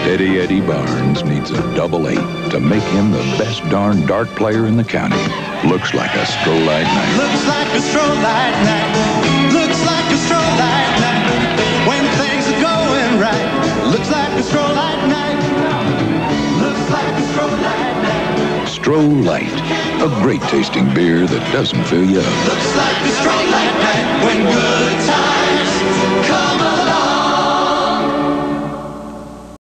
Eddie Barnes needs a double 8 to make him the best darn dart player in the county. Looks like a Stroh light night. Looks like a Stroh light night. Looks like a Stroh light night. When things are going right. Looks like a Stroh light night. Looks like a Stroh light night. Stroh Light, a great tasting beer that doesn't fill you up. Looks like a Stroh light night. When good